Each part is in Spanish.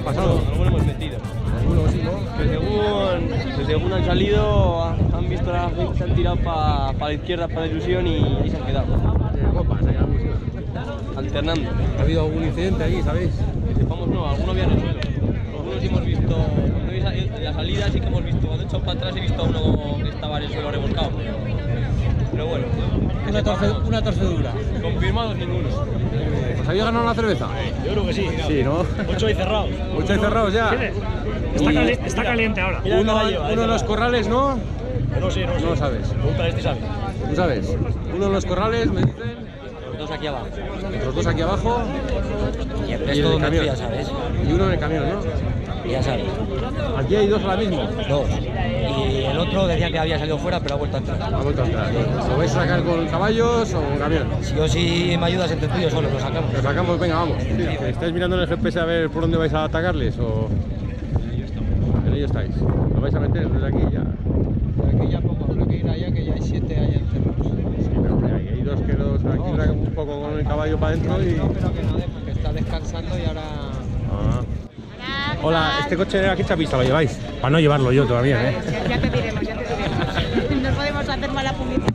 pasado? Algunos hemos metido. Algunos sí, ¿no? Que según han salido, han visto la gente, se han tirado para la izquierda, para la ilusión y ahí se han quedado. Copas, hay algo así. Alternando. ¿Ha habido algún incidente allí, sabéis? Que sepamos, no, algunos habían en el suelo. Algunos sí hemos visto, en la salida sí que hemos visto, cuando he echado para atrás he visto a uno que estaba en el suelo revolcado. Pero bueno. Una torcedura. Confirmados ninguno. ¿Os habéis ganado la cerveza? Yo creo que sí. Sí, ¿no? 8 y cerrados. 8 y cerrados ya. Está caliente ahora. Uno de los corrales, ¿no? No sé. No lo sabes. Pregunta a este, sabe. ¿Tú sabes? Uno de los corrales, me dicen. Los dos aquí abajo. Los dos aquí abajo. Y el Y resto el donde camión. ya sabes. Y uno en el camión, ¿no? Ya sabes. Aquí hay dos ahora mismo. Dos. Y el otro decía que había salido fuera, pero ha vuelto a entrar. Ha vuelto a entrar. ¿Lo vais a sacar con caballos o con camión? Si yo sí me ayudas entre tú y yo solo, lo sacamos. Lo sacamos, venga, vamos. ¿Estáis mirando en el GPS a ver por dónde vais a atacarles o...? En ello estáis. ¿Lo vais a meter desde aquí ya? Aquí ya poco, habrá que ir allá, que ya hay 7 allá encerrados. Sí, pero hay dos que los aquí un poco con el caballo para adentro y... No, pero que no dé, porque está descansando y ahora... Ah. Hola, ¿este coche a qué chapista lo lleváis? Para no llevarlo yo todavía, ¿eh? Ya te diremos, ya te diremos. No podemos hacer mala publicidad.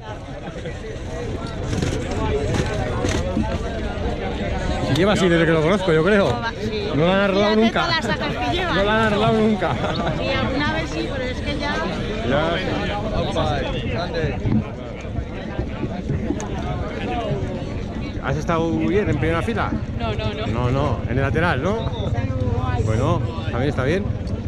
Si lleva así desde que lo conozco, yo creo. Sí. No lo han arreglado Fíjate nunca. todas las sacas que llevan. No lo han arreglado nunca. Sí, alguna vez sí, pero es que ya... ¿Has estado bien en primera fila? No. No, en el lateral, ¿no? Bueno, también está bien.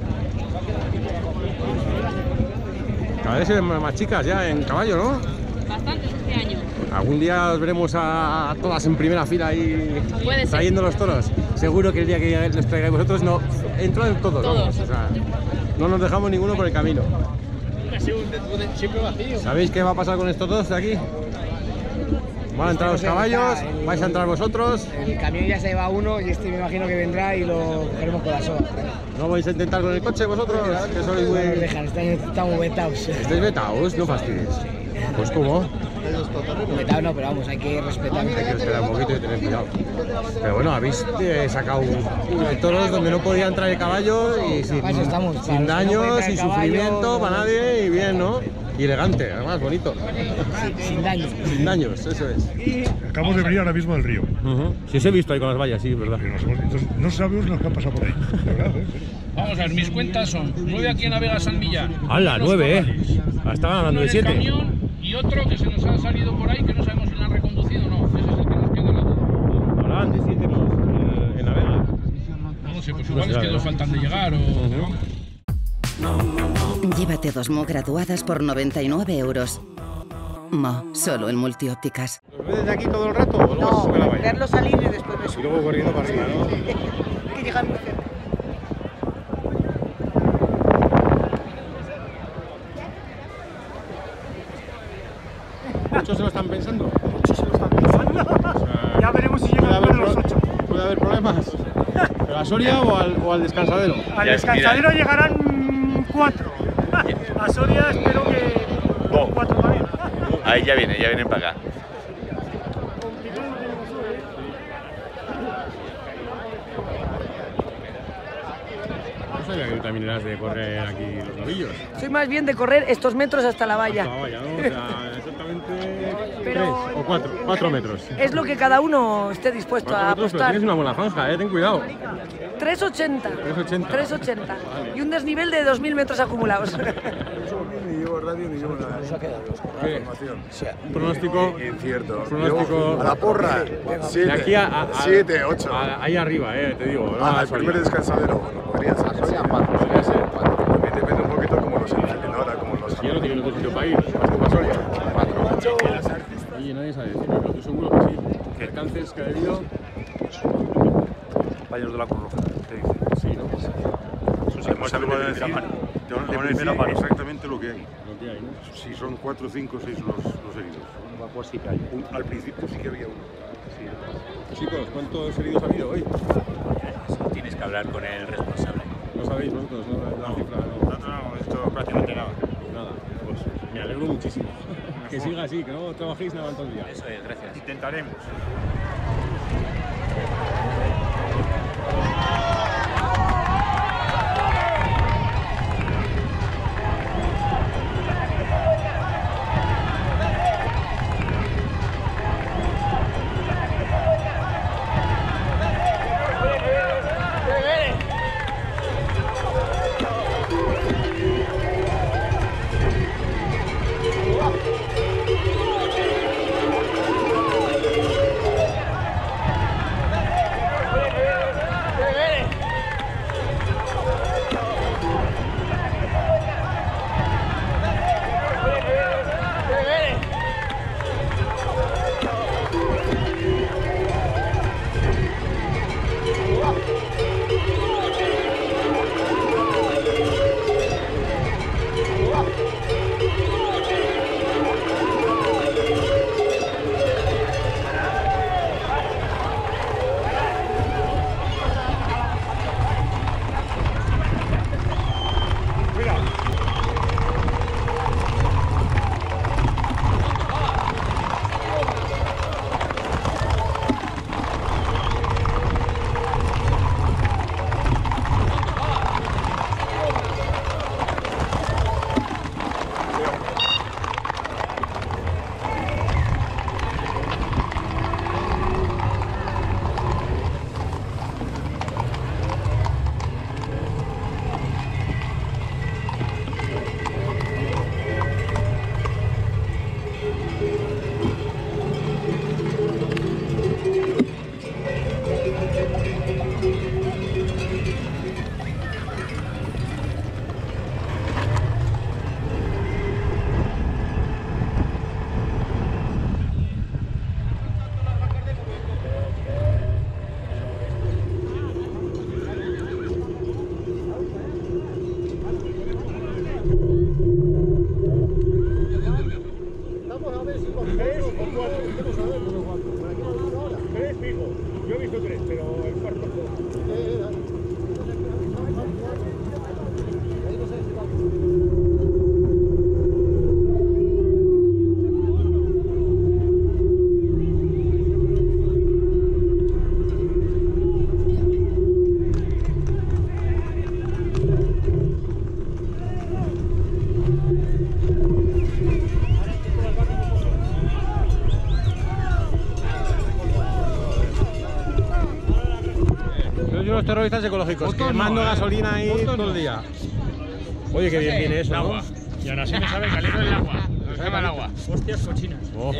Cada vez se ven más chicas ya en caballo, ¿no? Bastantes este año. Algún día os veremos a todas en primera fila ahí Puede ser. trayendo los toros. Seguro que el día que los traigáis vosotros no entran todos. Vamos, o sea, no nos dejamos ninguno por el camino. Siempre vacío. ¿Sabéis qué va a pasar con estos dos de aquí? Van a entrar los caballos, vais a entrar vosotros. El camión ya se lleva uno y este me imagino que vendrá y lo cogeremos con la soga. ¿No vais a intentar con el coche vosotros? Que sois No muy... nos dejan, estamos vetados. ¿Estáis vetados? No fastidies. Pues ¿cómo? Vetados no, pero vamos, hay que respetar. Hay que esperar un poquito y tener cuidado. Pero bueno, habéis sacado toros donde no podía entrar el caballo y sin, Para eso estamos, sin para los que no daños, pueden sin entrar el caballo, sufrimiento para nadie y bien, ¿no? Y elegante, además, bonito. Sin daño. Sin daños, eso es. Acabamos de venir ahora mismo del río. Sí, os he visto ahí con las vallas, sí, es verdad. Entonces, no sabemos lo que ha pasado por ahí. De verdad, ¿eh? Vamos a ver, mis cuentas son 9 aquí en Navega San Millán. ¡Hala, 9, Estaban hablando de 7. Camión y otro que se nos ha salido por ahí que no sabemos si lo han reconducido o no. Ese es el que nos queda la duda. Hablaban de 7 en la Vega. No sé, pues igual es que nos faltan de llegar o... Llévate 2 Mo graduadas por 99 euros. Mo, solo en Multiópticas. ¿Los ves desde aquí todo el rato o luego se sube la valla? Verlo salir y después me Y luego corriendo para arriba, ¿no? que llegan muy cerca. Muchos se lo están pensando. Muchos se lo están pensando. O sea, Ya veremos si llegan a los 8. ¿Puede haber problemas? ¿Pero a Soria o al descansadero? Al descansadero llegarán 4. A Soria espero que 4 también. Ahí ya vienen para acá. No sabía que tú también eras de correr aquí los novillos. Soy más bien de correr estos metros hasta la La valla. valla, ¿no? O sea, exactamente Pero- 3 o 4 metros. Es lo que cada uno esté dispuesto 4 a metros, pero apostar. tienes una buena franja, ten cuidado. 3,80. 3,80. 3,80. Y un desnivel de 2.000 metros acumulados. Ni llevo radio ni llevo nada. ¿Qué? Un pronóstico Incierto. Pronóstico- A la porra. de aquí a 7, 8. ahí arriba, te digo. No, Al Soria. primer descansadero. Bueno, podría ser. Podría ser. También depende un poquito como los encienden ahora, como los... Si yo no tengo otro sitio para ir, más que para Soria. Oye, nadie sabe decirlo, pero tú seguro que sí. Percances que ha habido. Compañeros de la Cruz Roja, ¿qué dicen? Sí, ¿no? Te van a decir exactamente lo que hay. Lo que hay, ¿no? Si son 4, 5, 6 los heridos. Pues sí que hay. Al principio sí que había uno. Chicos, ¿cuántos heridos ha habido hoy? Eso tienes que hablar con el responsable. No sabéis vosotros, ¿no? La cifra, ¿no? No, esto prácticamente nada. Nada. Pues me alegro muchísimo. Que siga así, que no trabajéis nada todo el día. Eso es, gracias. Intentaremos. crees, pero el cuarto. Unos terroristas ecológicos que mando gasolina ahí todo el día. Oye, qué bien viene eso, ¿no? Y ahora sí me sabe caliente el agua. Nos quema el agua. Hostias cochinas.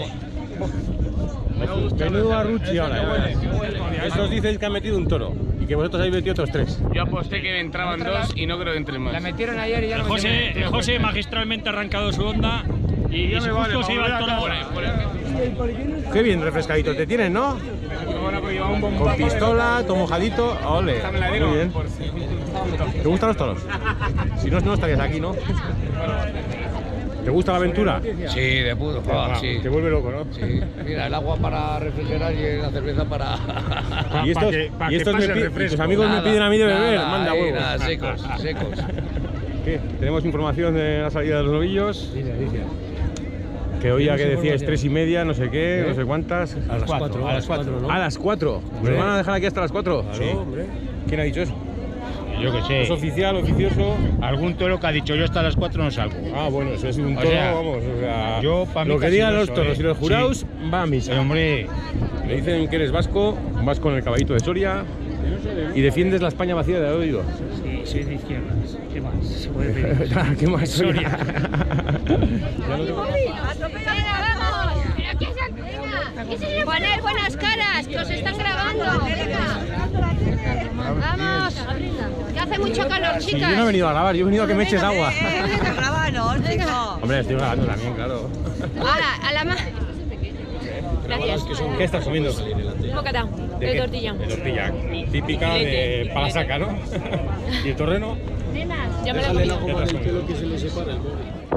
Menudo arruchi ahora. Estos dicen que han metido un toro y que vosotros habéis metido otros 3. Yo aposté que entraban 2 y no creo que entren más. La metieron ayer y ya El José magistralmente ha arrancado su onda y justo se iba el toro. Qué bien refrescadito te tienen, ¿no? Con pistola, todo mojadito. Ole. Muy bien. ¿Te gustan los toros? Si no, no estarías aquí, ¿no? ¿Te gusta la aventura? Sí, de puto. Sí. Te vuelve loco, ¿no? Sí. Mira, el agua para refrigerar y la cerveza para... Y estos, tus amigos me piden a mí de beber. Manda huevos. Nada, secos. ¿Qué? Tenemos información de la salida de los novillos. Que oía que decíais 3:30, no sé qué, no sé cuántas. A las 4. A las 4, ¿no? ¿A las 4? ¿Me van a dejar aquí hasta las 4? Sí. Hombre. ¿Quién ha dicho eso? Yo que sé. ¿Es oficial, oficioso? Algún toro que ha dicho yo hasta las 4 no salgo. Ah, bueno, eso es un toro, vamos. O sea, yo, lo que digan los toros y los jurados va a misa. Hombre. Me dicen que eres vasco, vas con el caballito de Soria y defiendes la España vacía de oído. Sí, soy de izquierdas. ¿Qué más? Se puede pedir. ¿Qué más? Soria. Poner buenas caras, que os están grabando. Vamos, que hace mucho calor, chicas. Sí, yo no he venido a grabar, yo he venido a que me eches agua. Grábanos, chico. Hombre, estoy grabando también, claro. Ahora, a la más. Gracias. ¿Qué estás comiendo? Bocata, de tortilla. De tortilla, típica de Palasaca, ¿no? ¿Y el torreno? Ya me la he comido. Como el pelo que se le separa el móvil.